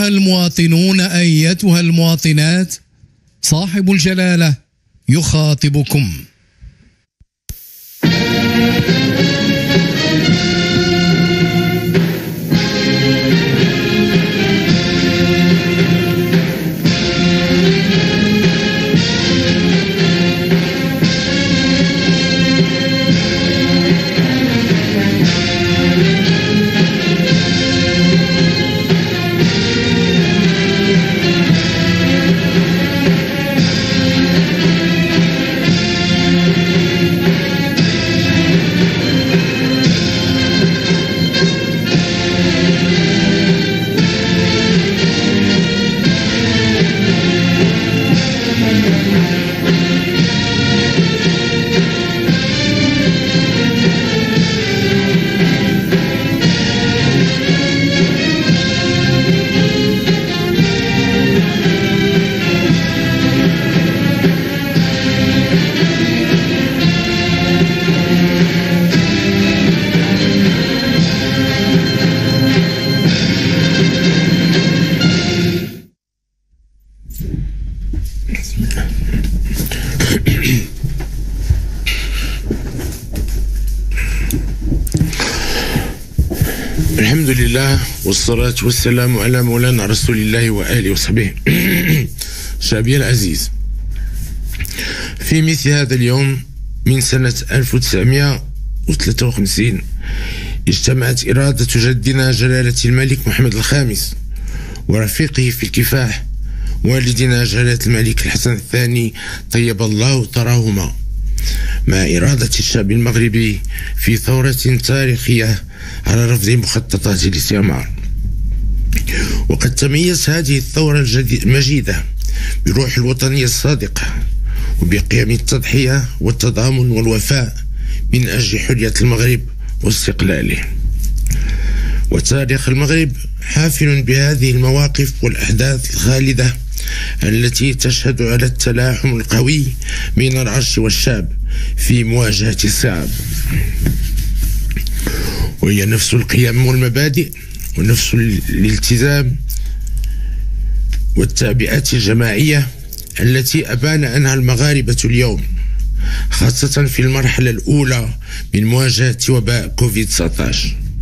أيها المواطنون أيتها المواطنات، صاحب الجلالة يخاطبكم. الحمد لله والصلاة والسلام على مولانا رسول الله وآله وصحبه. شعبي العزيز، في مثل هذا اليوم من سنة 1953 اجتمعت إرادة جدنا جلالة الملك محمد الخامس ورفيقه في الكفاح والدنا جلالة الملك الحسن الثاني طيب الله ثراهما مع إرادة الشعب المغربي في ثورة تاريخية على رفض مخططات الاستعمار. وقد تميز هذه الثورة المجيدة بروح الوطنية الصادقة وبقيم التضحية والتضامن والوفاء من أجل حرية المغرب واستقلاله. وتاريخ المغرب حافل بهذه المواقف والأحداث الخالدة التي تشهد على التلاحم القوي بين العرش والشعب في مواجهة الصعاب، وهي نفس القيم والمبادئ ونفس الالتزام والتعبئات الجماعية التي أبان عنها المغاربة اليوم، خاصة في المرحلة الأولى من مواجهة وباء كوفيد-19.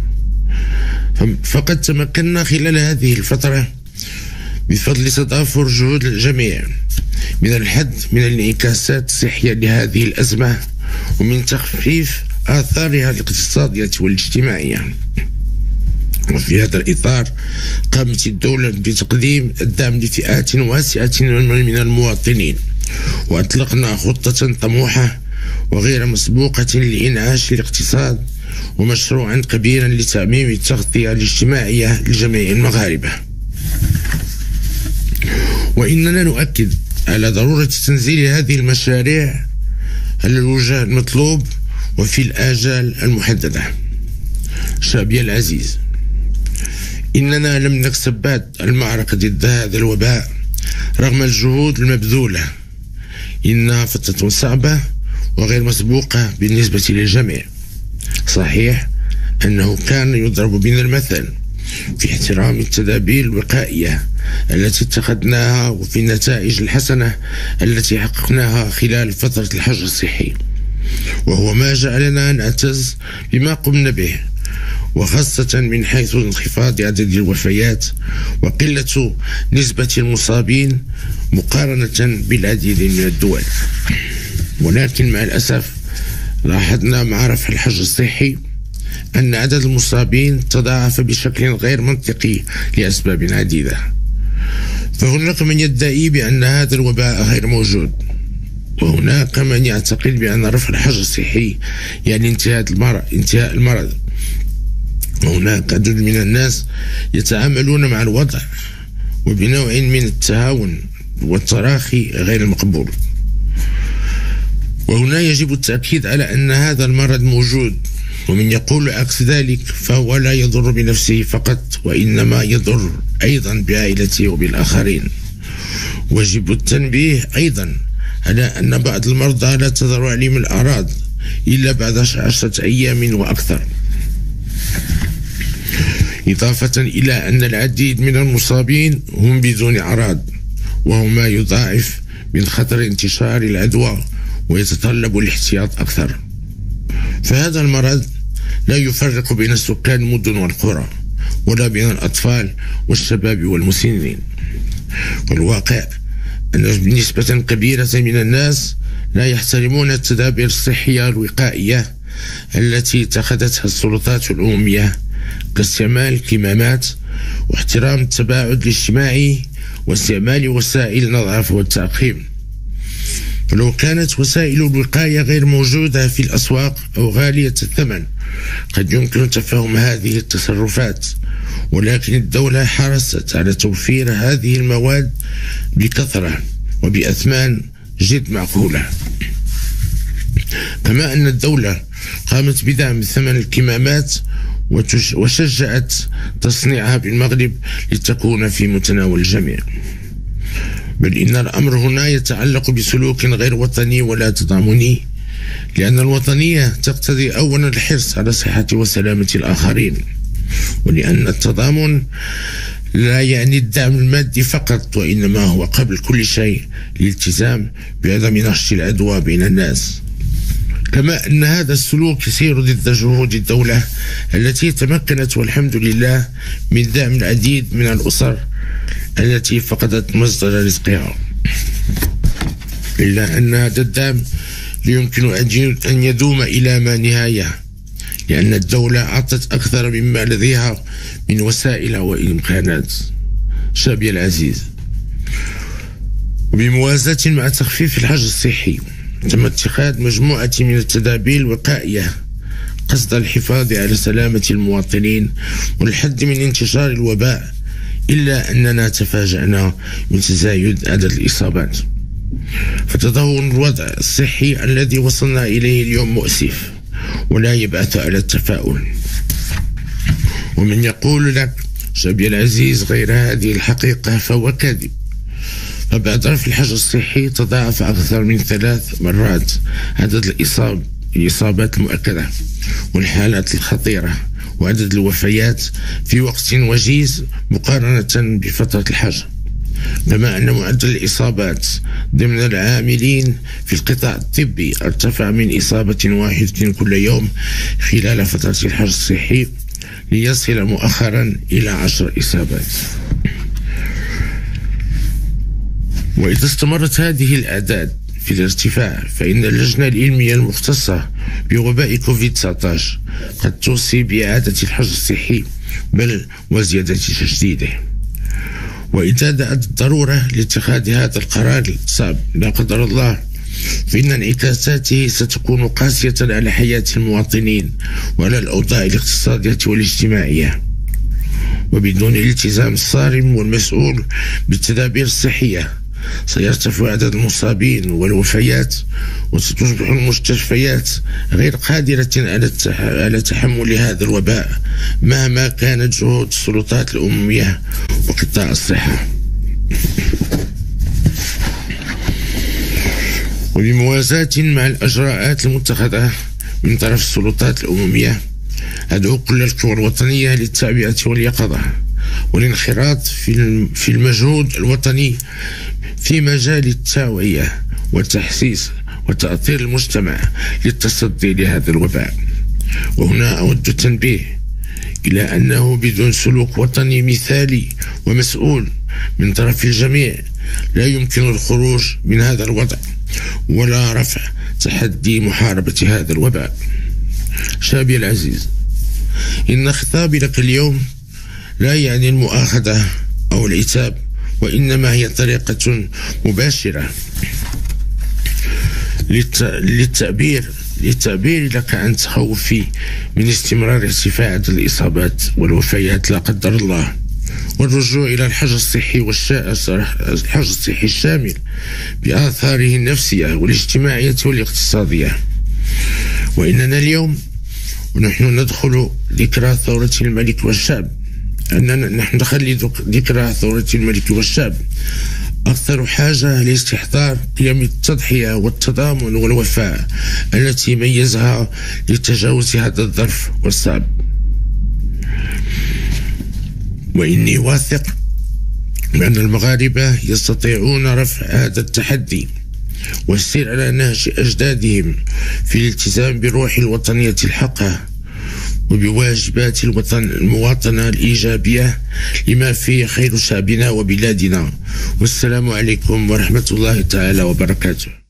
فقد تمكنا خلال هذه الفترة بفضل تضافر جهود الجميع من الحد من الانعكاسات الصحية لهذه الأزمة ومن تخفيف آثارها الاقتصادية والاجتماعية. وفي هذا الإطار قامت الدولة بتقديم الدعم لفئات واسعة من المواطنين، وأطلقنا خطة طموحة وغير مسبوقة لإنعاش الاقتصاد ومشروعا كبيرا لتعميم التغطية الاجتماعية لجميع المغاربة. وإننا نؤكد على ضرورة تنزيل هذه المشاريع على الوجه المطلوب وفي الآجال المحددة. شعبي العزيز، إننا لم نكسب بعد المعركة ضد هذا الوباء رغم الجهود المبذولة. إنها فترة صعبة وغير مسبوقة بالنسبة للجميع. صحيح أنه كان يضرب بنا المثل في احترام التدابير الوقائية التي اتخذناها وفي النتائج الحسنة التي حققناها خلال فترة الحجر الصحي، وهو ما جعلنا نعتز بما قمنا به، وخاصة من حيث انخفاض عدد الوفيات وقلة نسبة المصابين مقارنة بالعديد من الدول. ولكن مع الأسف لاحظنا مع رفع الحجر الصحي أن عدد المصابين تضاعف بشكل غير منطقي لأسباب عديدة. فهناك من يدعي بأن هذا الوباء غير موجود، وهناك من يعتقد بأن رفع الحجر الصحي يعني انتهاء المرض، وهناك عدد من الناس يتعاملون مع الوضع وبنوع من التهاون والتراخي غير مقبول. وهنا يجب التأكيد على أن هذا المرض موجود، ومن يقول عكس ذلك فهو لا يضر بنفسه فقط وإنما يضر أيضا بعائلته وبالآخرين. ويجب التنبيه أيضا على أن بعض المرضى لا تظهر عليهم الأعراض إلا بعد 10 أيام وأكثر. إضافة إلى أن العديد من المصابين هم بدون أعراض، وهو ما يضاعف من خطر انتشار العدوى ويتطلب الاحتياط أكثر. فهذا المرض لا يفرق بين سكان المدن والقرى، ولا بين الأطفال والشباب والمسنين. والواقع أن نسبة كبيرة من الناس لا يحترمون التدابير الصحية الوقائية التي اتخذتها السلطات الأممية كاستعمال الكمامات واحترام التباعد الاجتماعي واستعمال وسائل النظافة والتعقيم. فلو كانت وسائل الوقاية غير موجودة في الأسواق أو غالية الثمن قد يمكن تفهم هذه التصرفات، ولكن الدولة حرصت على توفير هذه المواد بكثرة وبأثمان جد معقولة. كما أن الدولة قامت بدعم ثمن الكمامات وشجعت تصنيعها بالمغرب لتكون في متناول الجميع. بل إن الأمر هنا يتعلق بسلوك غير وطني ولا تضامني، لأن الوطنية تقتضي أولا الحرص على صحة وسلامة الآخرين، ولأن التضامن لا يعني الدعم المادي فقط، وإنما هو قبل كل شيء الالتزام بعدم نشر العدوى بين الناس. كما أن هذا السلوك يسير ضد جهود الدولة التي تمكنت والحمد لله من دعم العديد من الأسر التي فقدت مصدر رزقها، إلا أن هذا الدعم يمكن أن يدوم إلى ما نهاية، لأن الدولة أعطت أكثر مما لديها من وسائل وإمكانات. شابي العزيز، وبموازاة مع تخفيف الحجر الصحي تم اتخاذ مجموعة من التدابير الوقائية قصد الحفاظ على سلامة المواطنين والحد من انتشار الوباء، إلا أننا تفاجأنا من تزايد عدد الإصابات. فتدهور الوضع الصحي الذي وصلنا إليه اليوم مؤسف ولا يبعث على التفاؤل. ومن يقول لك شابي العزيز غير هذه الحقيقة فهو كاذب. فبعد رفع الحجر الصحي تضاعف أكثر من 3 مرات عدد الإصابات المؤكدة والحالات الخطيرة وعدد الوفيات في وقت وجيز مقارنة بفترة الحجر. كما أن معدل الإصابات ضمن العاملين في القطاع الطبي ارتفع من إصابة واحدة كل يوم خلال فترة الحجر الصحي ليصل مؤخرا إلى 10 إصابات. وإذا استمرت هذه الأعداد في الارتفاع فإن اللجنة العلمية المختصة بوباء كوفيد-19 قد توصي بإعادة الحجر الصحي بل وزيادة تجديده. وإذا دعت الضرورة لاتخاذ هذا القرار الصعب لا قدر الله فإن انعكاساته ستكون قاسية على حياة المواطنين وعلى الأوضاع الاقتصادية والاجتماعية. وبدون الالتزام الصارم والمسؤول بالتدابير الصحية سيرتفع عدد المصابين والوفيات، وستصبح المستشفيات غير قادرة على تحمل هذا الوباء مهما كانت جهود السلطات الأممية وقطاع الصحة. وبموازاة مع الإجراءات المتخذة من طرف السلطات الأممية أدعو كل القوى الوطنية للتعبئة واليقظة والانخراط في المجهود الوطني في مجال التوعية والتحسيس وتأثير المجتمع للتصدي لهذا الوباء. وهنا أود التنبيه إلى أنه بدون سلوك وطني مثالي ومسؤول من طرف الجميع لا يمكن الخروج من هذا الوضع ولا رفع تحدي محاربة هذا الوباء. شابي العزيز، إن خطابي لك اليوم لا يعني المؤاخذة أو العتاب، وإنما هي طريقة مباشرة للتعبير لك عن تخوفي من استمرار ارتفاع عدد الإصابات والوفيات لا قدر الله، والرجوع إلى الحجر الصحي الشامل بآثاره النفسية والاجتماعية والاقتصادية. وإننا اليوم ونحن ندخل ذكرى ثورة الملك والشعب، أننا نحن نخلي ذكرى ثورة الملك والشعب أكثر حاجة لاستحضار قيم التضحية والتضامن والوفاء التي ميزها لتجاوز هذا الظرف والصعب. وإني واثق بأن المغاربة يستطيعون رفع هذا التحدي والسير على نهج أجدادهم في الالتزام بروح الوطنية الحقة وبواجبات المواطنة الإيجابية لما فيه خير شعبنا وبلادنا. والسلام عليكم ورحمة الله تعالى وبركاته.